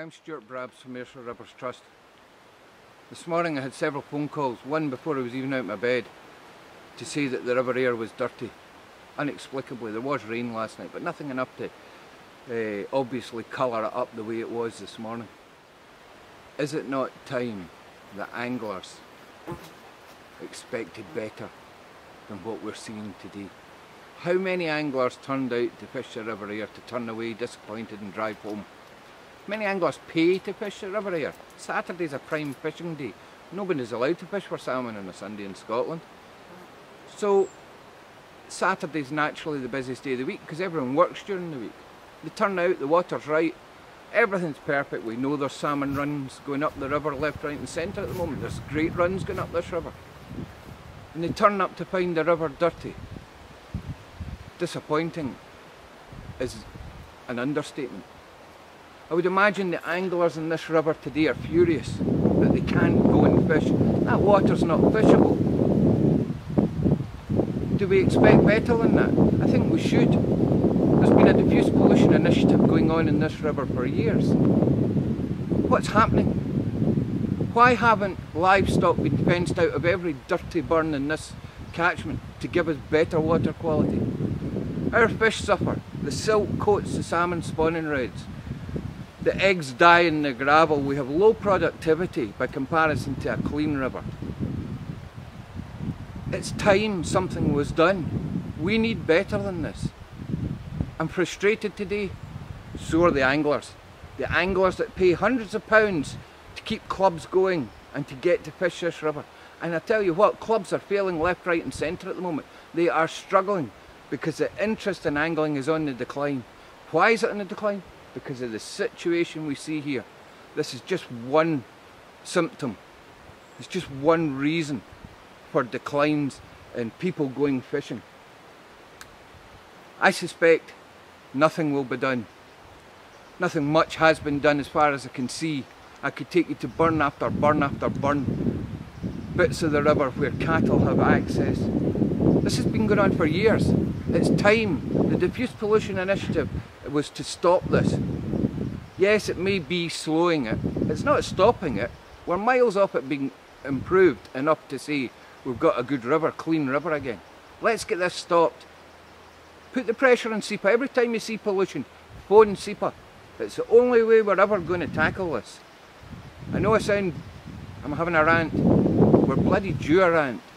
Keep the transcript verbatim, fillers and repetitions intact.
I'm Stuart Brabs from Ayrshire Rivers Trust. This morning I had several phone calls, one before I was even out of my bed, to say that the river Ayr was dirty. Inexplicably, there was rain last night, but nothing enough to uh, obviously colour it up the way it was this morning. Is it not time that anglers expected better than what we're seeing today? How many anglers turned out to fish the river Ayr to turn away disappointed and drive home? Many anglers pay to fish the river Ayr. Saturday's a prime fishing day. Nobody's allowed to fish for salmon on a Sunday in Scotland. So Saturday's naturally the busiest day of the week because everyone works during the week. They turn out, the water's right, everything's perfect. We know there's salmon runs going up the river left, right and centre at the moment. There's great runs going up this river. And they turn up to find the river dirty. Disappointing is an understatement. I would imagine the anglers in this river today are furious that they can't go and fish. That water's not fishable. Do we expect better than that? I think we should. There's been a diffuse pollution initiative going on in this river for years. What's happening? Why haven't livestock been fenced out of every dirty burn in this catchment to give us better water quality? Our fish suffer. The silt coats the salmon spawning reds. The eggs die in the gravel. We have low productivity by comparison to a clean river. It's time something was done. We need better than this. I'm frustrated today. So are the anglers. The anglers that pay hundreds of pounds to keep clubs going and to get to fish this river. And I tell you what, clubs are failing left, right and centre at the moment. They are struggling because the interest in angling is on the decline. Why is it on the decline? Because of the situation we see here. This is just one symptom. It's just one reason for declines in people going fishing. I suspect nothing will be done. Nothing much has been done as far as I can see. I could take you to burn after burn after burn. Bits of the river where cattle have access. This has been going on for years. It's time. The Diffuse Pollution Initiative was to stop this. Yes, it may be slowing it. It's not stopping it. We're miles off it being improved enough to say we've got a good river, clean river again. Let's get this stopped. Put the pressure on SEPA. Every time you see pollution, phone SEPA. It's the only way we're ever going to tackle this. I know I sound, I'm having a rant. We're bloody due a rant.